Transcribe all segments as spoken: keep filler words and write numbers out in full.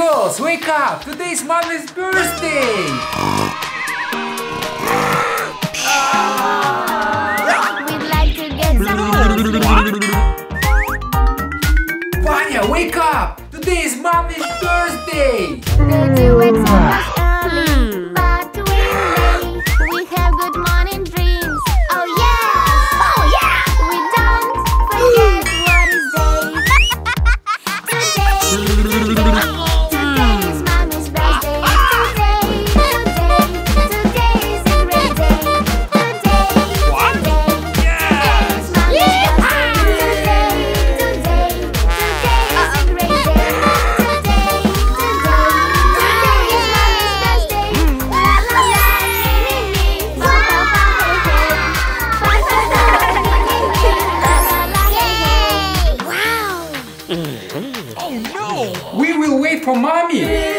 girls, wake up! Today is mommy's birthday! We'd like to get some. Vanya, wake up! Today is mommy's birthday! They do it so much early, but we late. We have good morning dreams. Oh yeah! Oh yeah! We don't forget what is day. Today, today is mommy's birthday. Today, today, today is a great day. Today, What? today, Yes! is mommy's birthday. Today, today, today is a great day. Today, We will wait for mommy!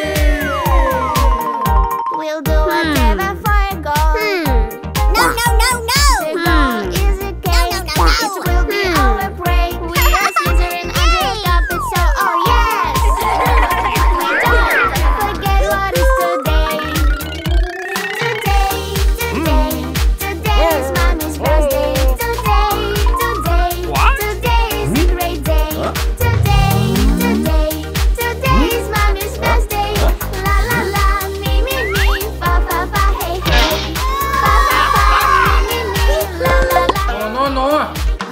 we'll do whatever for a goal. No, no, no, no! The goal is a cake. No, no, no, no. It will be our break. We are scissoring and take up it so. Oh yes! We don't forget what is today. Today, today, today is mommy's birthday. Today, today, What? today is a great day. Today, today, today is mommy's birthday. La la la, me me me, fa fa fa, hey hey. Fa fa fa, me me me, la la la. Oh no no!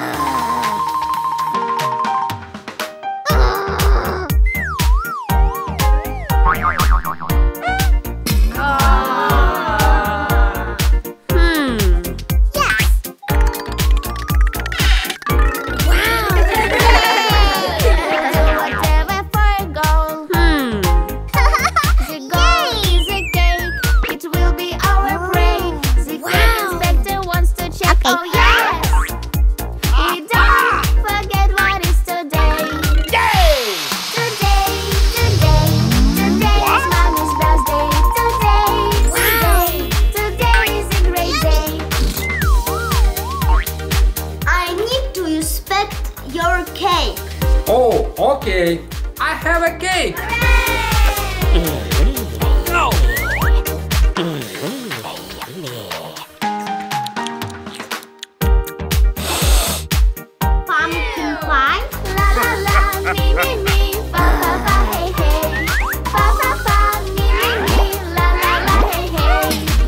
Whatever for a goal. The goal is a cake. It will be our break. The cake inspector wants to check. Oh yes. We don't forget what is today. Today, today, today is mommy's birthday. Today, today, today is a great day. I need to inspect your cake. Oh, okay. I have a cake! No! Pumpkin pie? La la la, me me me, fa fa fa, hey hey. Fa fa fa, me me me, la la la, hey hey.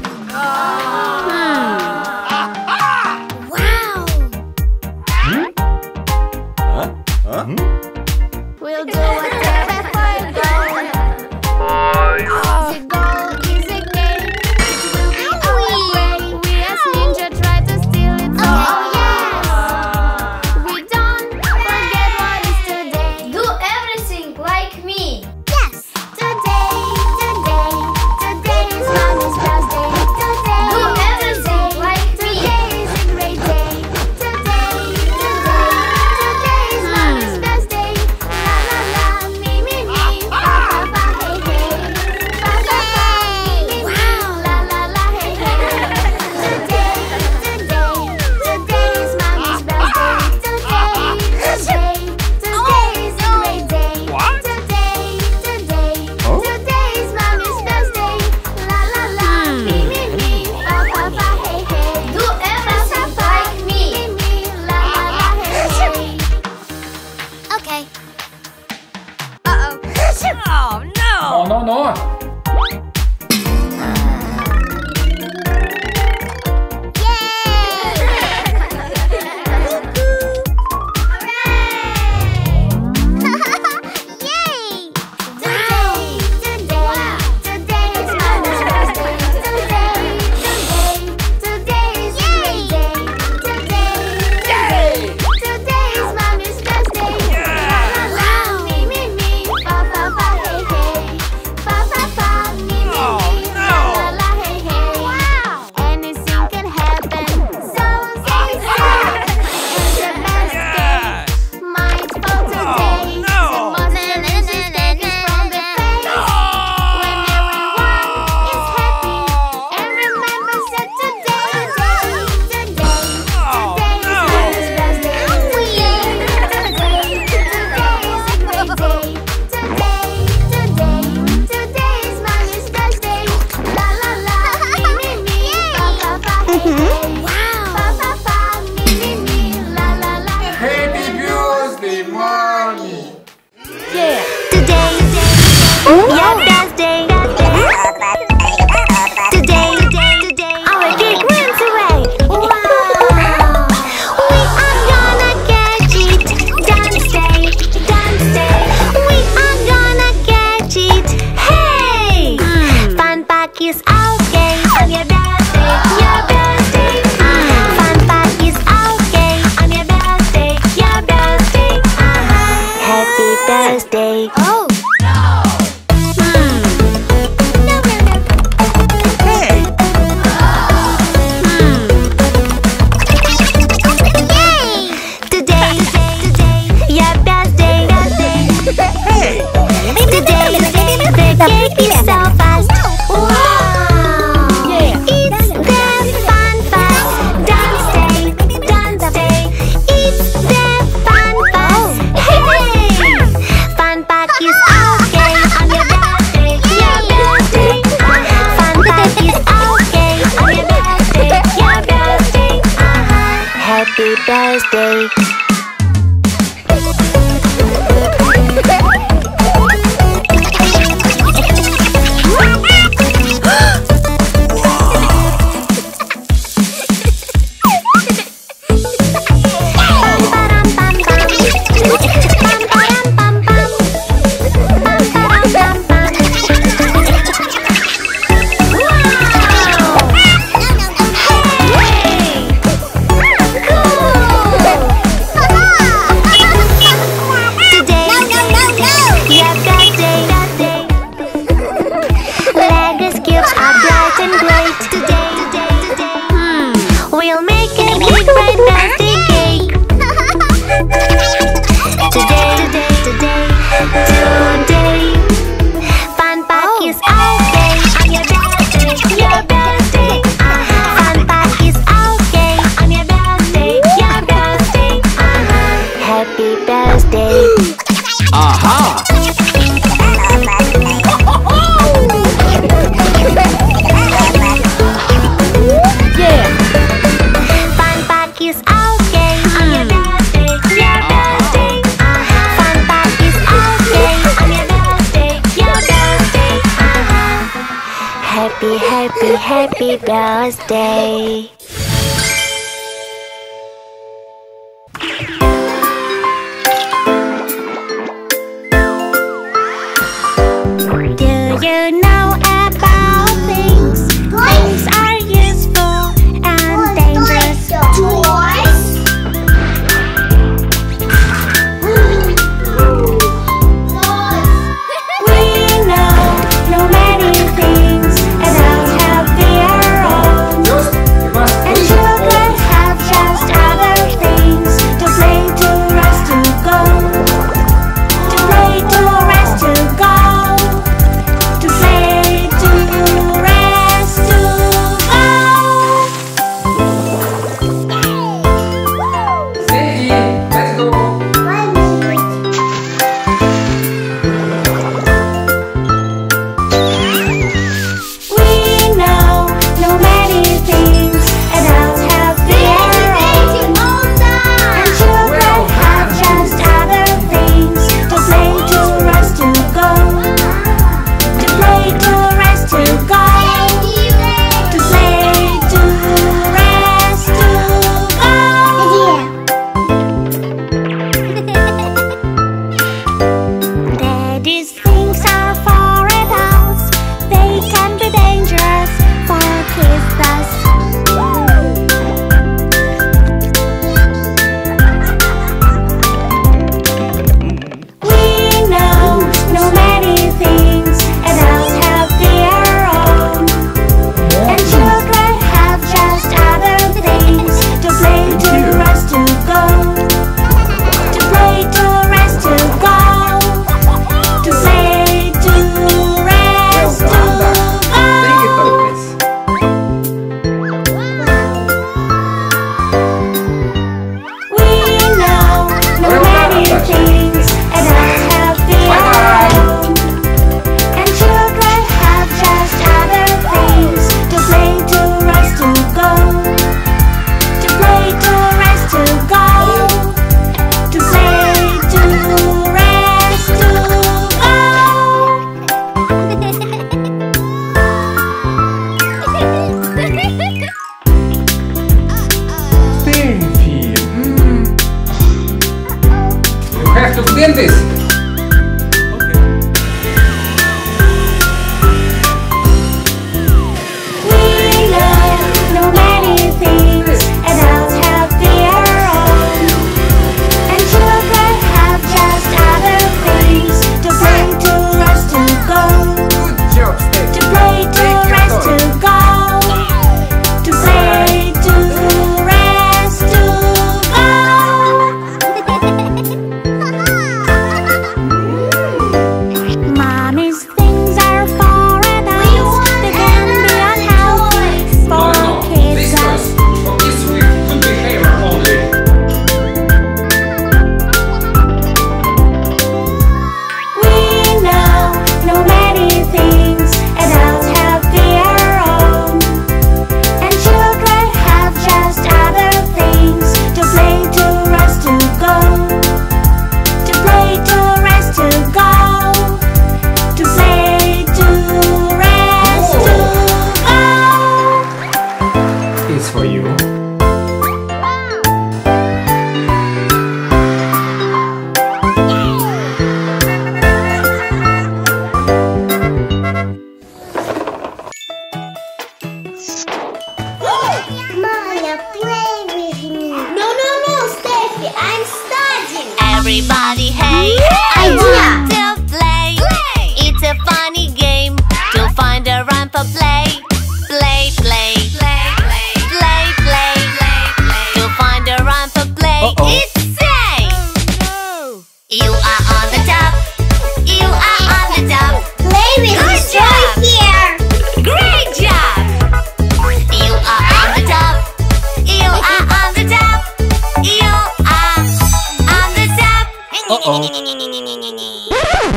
Wow! We'll do whatever for a goal. The goal is a cake. It will be our way. We as ninja try to steal it. Oh yes. We don't forget what is today. Do everything like me. Yes. Today, today, today is mommy's birthday. Today, Do everything today, like me. today is a great day. Today, today, today is mommy's birthday. La la la, me me me, fa fa fa, hey hey. Fa fa fa, me me me, la la la, hey hey. Today, today, today is mommy's birthday. Today, today, today is a great day. What? Today, today, Oh? today is mommy's birthday. La la la, me me me, fa fa fa, hey hey. Do everything like me. Me me, la la la, hey hey. Okay. Oh, no! Oh no no! Yay! Today, today, today is mommy's birthday. Today, today, today is a great day. Today, today is mommy's birthday. La la la, me me me, fa fa fa, hey hey. Fa fa fa, Your birthday. Today, today, today, our cake runs away. Wow! We are gonna catch it. Don't stay, don't stay. We are gonna catch it. Hey! Fun pack is okay on your birthday. Your birthday. Fun pack is okay on your birthday. Your birthday. Happy birthday. Oh. Happy birthday. Happy, happy, happy birthday. Do you know about things? Things are useful and dangerous. Toys? We know, know many things about how they are own. And children have just other things to play, to rest, to go. To play, to rest, to go. To play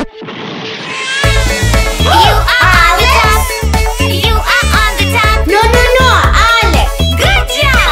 You are on the top. You are on the top. No, no, no, Alex. Good job.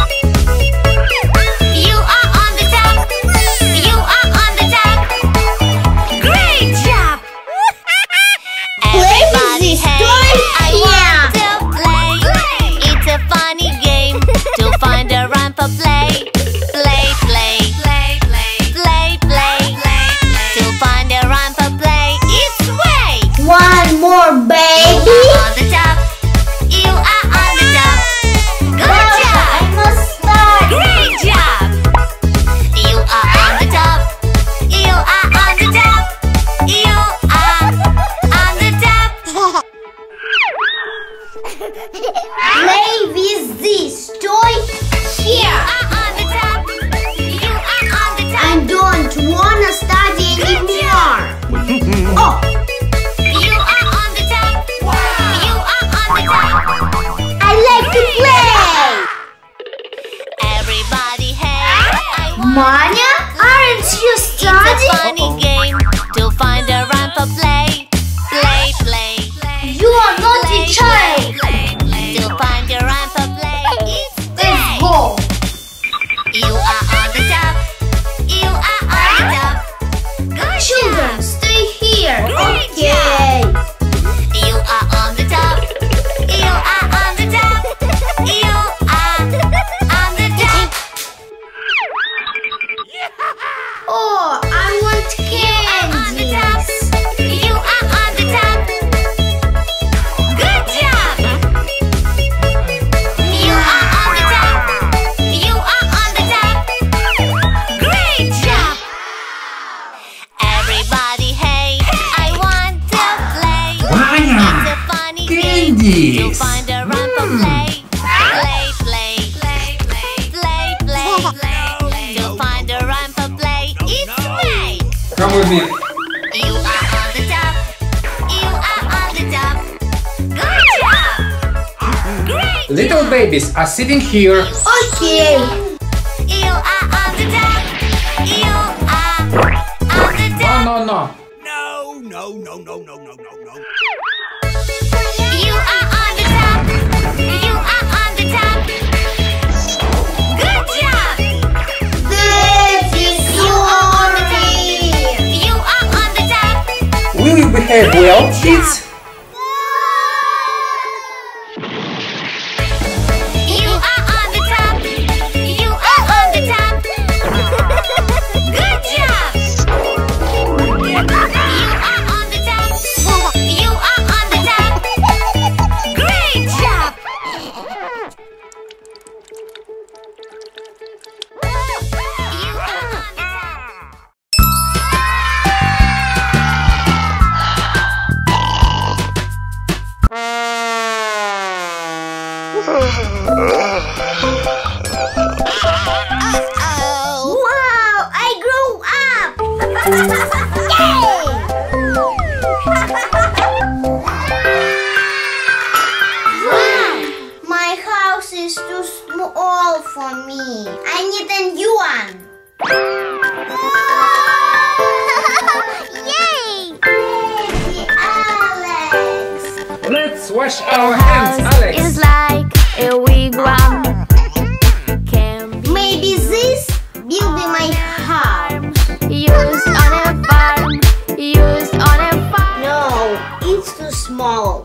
You are on the top. You are on the top. Great job. Play with Everybody, this hey, toy I here. want to play. It's a funny game to find a rhyme for play. Play, play, play, play, play, play, play. To find a rhyme for play, it's way. One more, You baby. are on the top. You are on the top. Good I job. must start. Great job. You are on the top. You are on the top. You are on the top. Play with this toy You here. are on the top. You are on the top. I don't wanna study anymore. Oh, You are on the top. You are on the top. I like to play. Everybody, hey, I want Manya, aren't you It's a studying? funny game to find a rhyme for play. Play, play, play. You are not a child. Play, play. To find a rhyme for play, it's Let's play. go. You are on the top. You are on the top. Good Children, job. stay here. Great Okay. You are on the top. You are on the top. You are on the top. Oh, I want On the top. candy. You are on the top. Good job. You are on the top. You are on the top. Great job. Everybody, hey, I want to play. Maya, It's a funny game to candies. find a rhyme for play. Play, play, play, play, play, play, play. To find a rhyme for play, it's play. Come with me. You are on the top. You are on the top. Good job. Great. Little babies are sitting here. Okay. You are on the top. You are on the No, top. no, no. No, no, no, no, no, no, no, no. You are on the top. You are on the top. Good job. That is sorry. You are on the top. Will you behave well, kids? You are on the top. You are on the top. Good job. You are on the top. You are on the top. Great job. You are on the top. Wow, I grew up. Wow, my house is too small for me. I need a new one. Yay! Baby Alex. Let's wash our hands, Alex. Is like a wigwam. Can be Maybe this will be my house. used on a farm. Used on a farm. No, it's too small.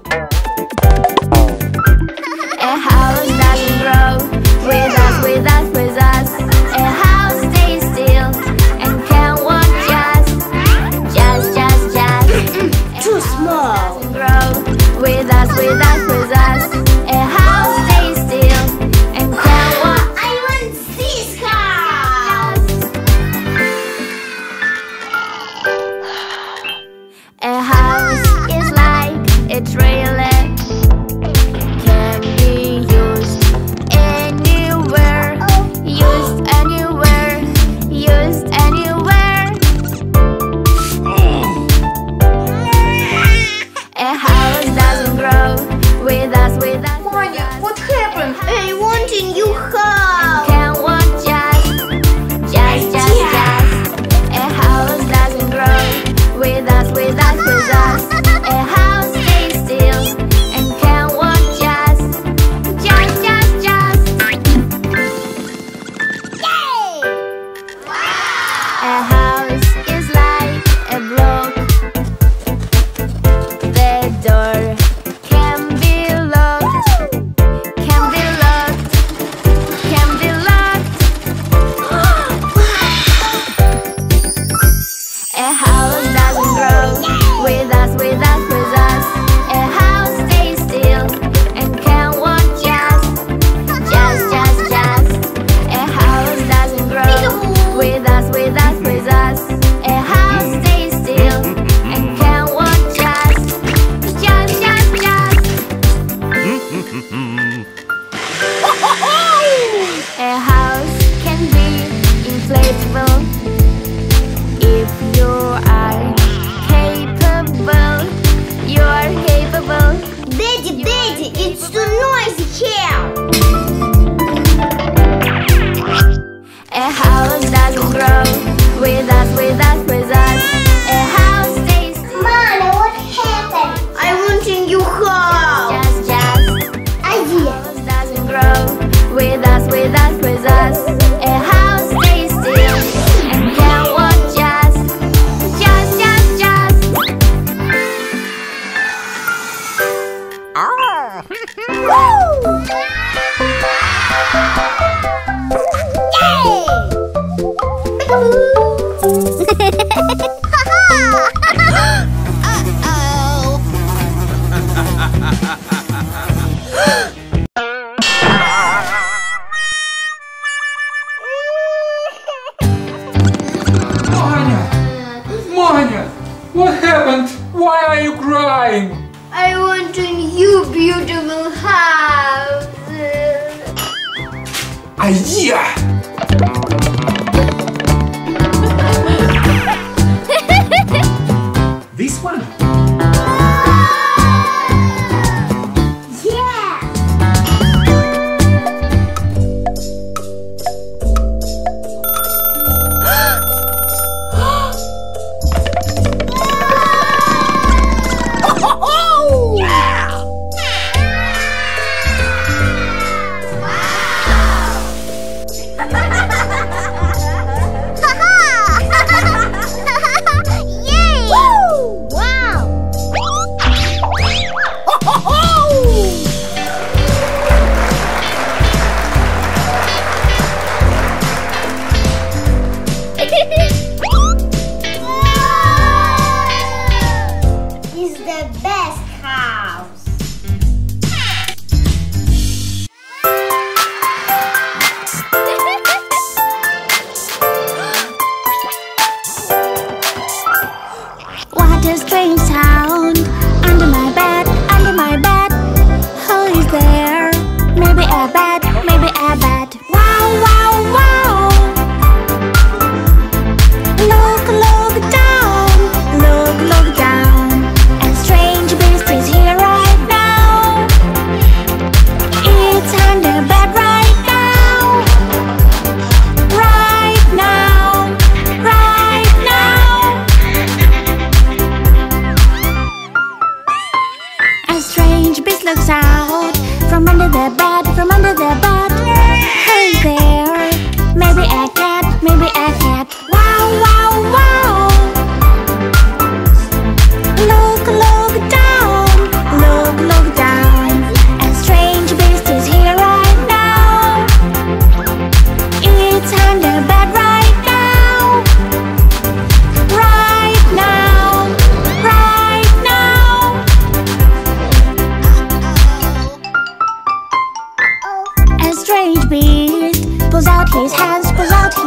A house doesn't grow with us, with us, with us. A house stays still and can walk just, just, just, just. Too small. Doesn't grow with us, with us, with us. A house stays still and can walk. I want this house. A house is like a trailer. happened? Why are you crying? I want a new beautiful house. Idea! This one? Yeah. Yay! Woo! Wow! It's the best house. What a strange sound under my bed, under my bed. Who is there? Maybe a bat, maybe a bat. Wow, wow, wow. Look, look down, look, look down. A strange beast is here right now. It's under bed right now. Right now, right now. A strange beast looks out from under the bed, from under the bed. Who's there? Maybe a cat, maybe a cat. Wow, wow, wow. Look, look down, look, look down. A strange beast is here right now. It's under bed right now. Right now, right now. A strange beast pulls out his hands, pulls out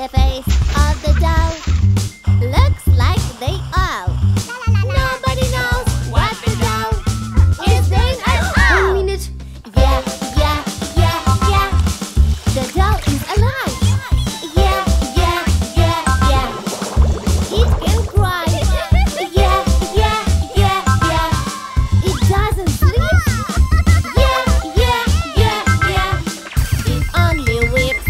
The face of the doll looks like they all. Nobody knows what the doll is doing at all. One minute. Yeah, yeah, yeah, yeah. The doll is alive. Yeah, yeah, yeah, yeah. It can cry. Yeah, yeah, yeah, yeah. It doesn't sleep. Yeah, yeah, yeah, yeah. It only weeps.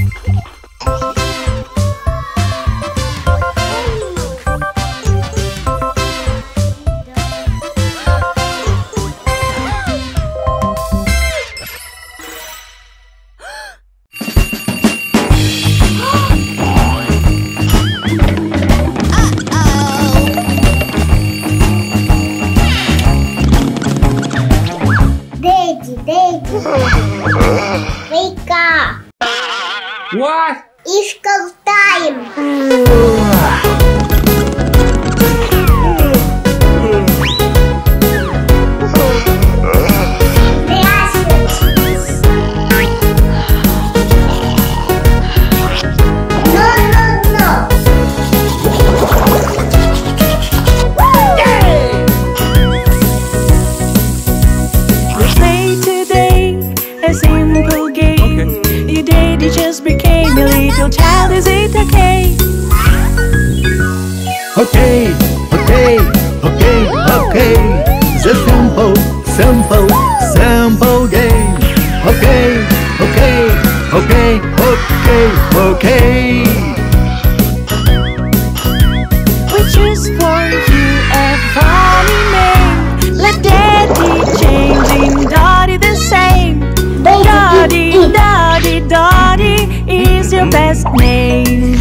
Daddy, Daddy, wake up! What? It's school time! No, no, no! We play today a simple game. Your daddy just became a little child. Is it okay? Okay, okay, okay, okay. The simple, simple, simple game. Okay, okay, okay, okay, okay. We choose for you a funny name. Let daddy change in Dottie the same. Dottie, Dottie, Dottie is your best name.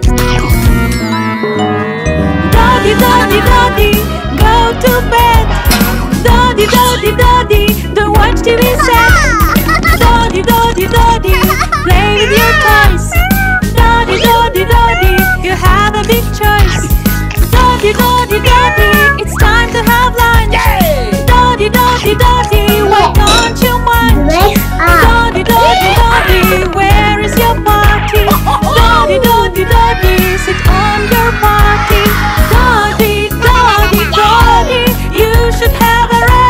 Dottie, Dottie, Dottie, go to bed. Dottie, Dottie, Dottie, don't watch T V set. Dottie, Dottie, Dottie, play with your toys. Dottie, Dottie, Dottie, you have a big choice. Dottie, Dottie, Dottie, it's time to have lunch. Dottie, Dottie, Dottie, why don't you munch? Dottie, Dottie, Dottie, where is your party? Dottie, Dottie, Dottie, sit on your party. Dottie, Dottie, Dottie, you should have a rest.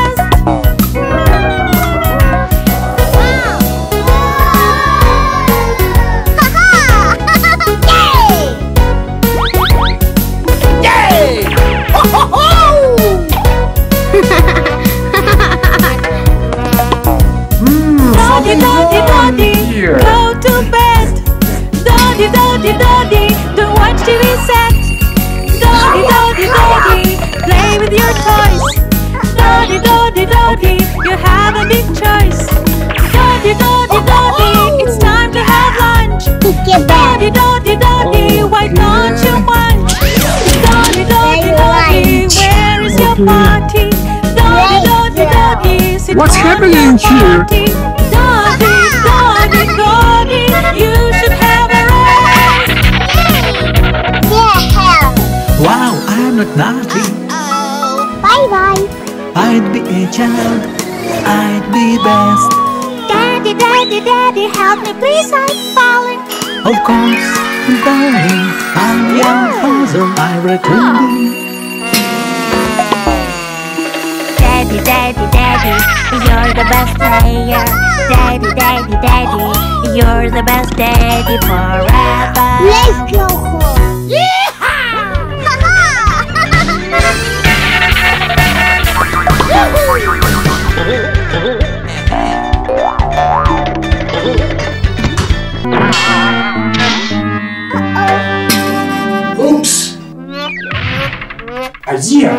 Dottie, Dottie, Dottie, here. go to bed. Dottie, Dottie, Dottie, don't watch T V set. Dottie, Dottie, Dottie, play with your toys. Dottie, Dottie, Dottie, you have a big choice. Dottie, Dottie, Dottie, it's time to have lunch. Dottie, Dottie, Dottie, why don't you munch? Dottie, Dottie, Dottie, where is your party? Dottie, Dottie, Dottie, sit What's on happening your here? party. Dottie, Dottie, Dottie, you should have a rest. Wow, I'm not naughty. Bye bye! I'd be a child. I'd be best. Daddy, Daddy, Daddy, help me please, I'm falling. Of course, darling, I'm your father. I return. Daddy, Daddy, Daddy, you're the best player. Daddy, Daddy, Daddy, you're the best daddy forever. Let's go home! Oops! Idea!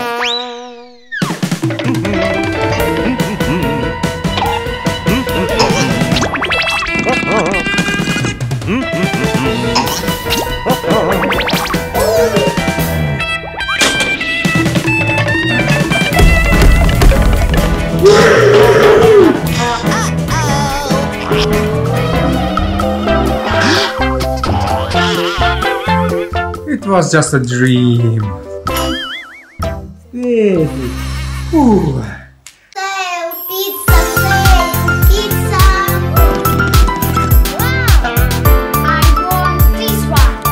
It was just a dream. Hey. Ooh. Sale, pizza, sale, pizza! Wow! I want this one!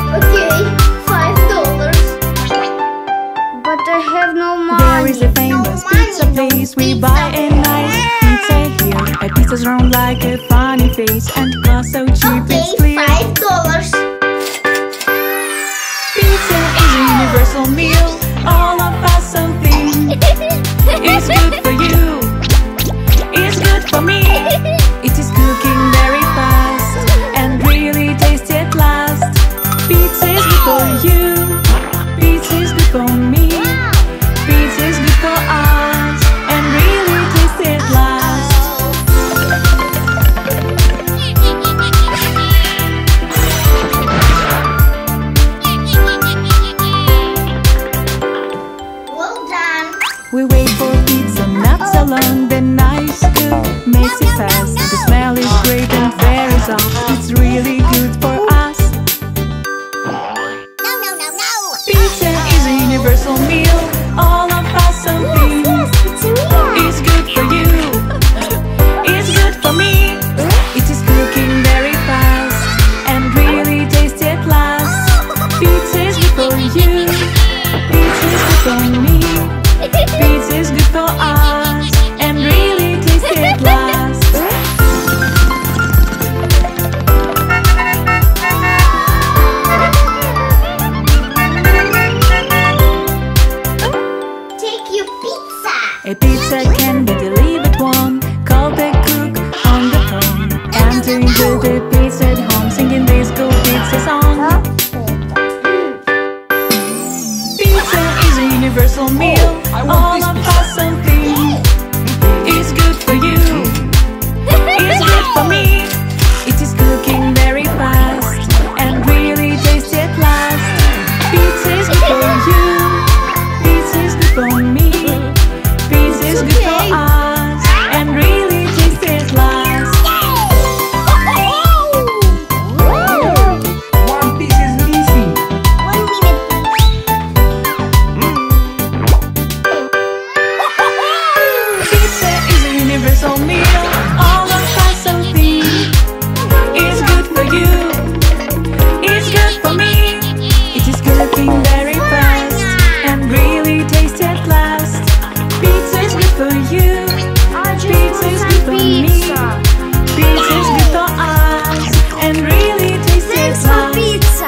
like a funny face and cost so cheap it's Okay, clear. five dollars. Pizza is a universal meal, all of us so thin. It's good for you, it's good for me. It is cooking very fast and really tasty at last. Pizza is good for you, pizza is good for me. Pizza is good for us and really tasty at last. Well done. We wait for pizza not so long. The nice cook makes it fast. The smell is great and very soft. It's really good for us. No, no, no, no. Pizza is a universal meal, all of us so thin. It's good for you, it's good for me. It is cooking very fast and really tasty at last. Pizza is good for you, pizza is good for me. Pizza is good for us and really tasty at last. Take your pizza. A pizza can be delivered one. Call the cook on the phone. And to enjoy the pizza at home, singing this cool pizza song. Pizza is a universal meal, all of us so thin. It's good for you, it's good for me. It is cooking very fast and really tasty at last. Pizza is good for you, pizza is good for me. Pizza is good for us and really tasty at last. One piece is missing. One minute. Pizza is a universal meal, all of us so thin. It's good for you, it's good for me. It is cooking very fast and really tasty at last. Pizza is good for you, pizza is good for me. Pizza is good for us and really tasty at last. Pizza.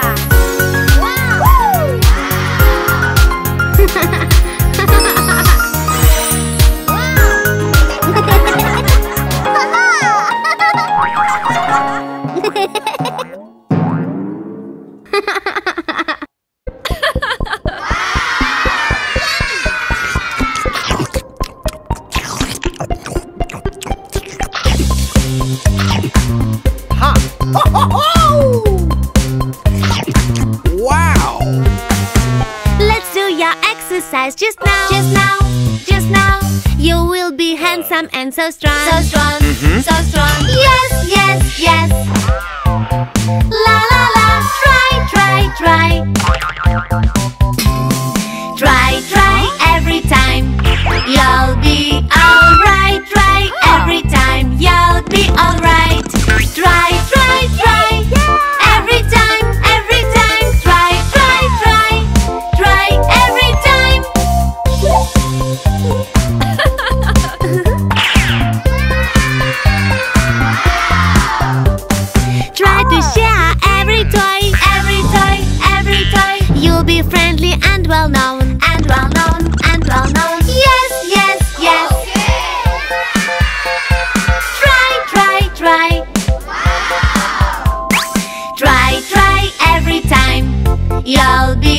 Wow! Let's do your exercise just now. Just now. Just now. You will be handsome and so strong. So strong. So strong. Yes, yes, yes. La la la. Try, try, try. Try, try every time. You'll be alright. Try every time. You'll be alright. Try, try, try. Every time, every time. Try, try, try. Try every time. Try to share every toy, every toy, every toy. You'll be friendly and well known, and well known, and well known. Yes, yes, yes. Try, try, try. Try, try every time. You'll be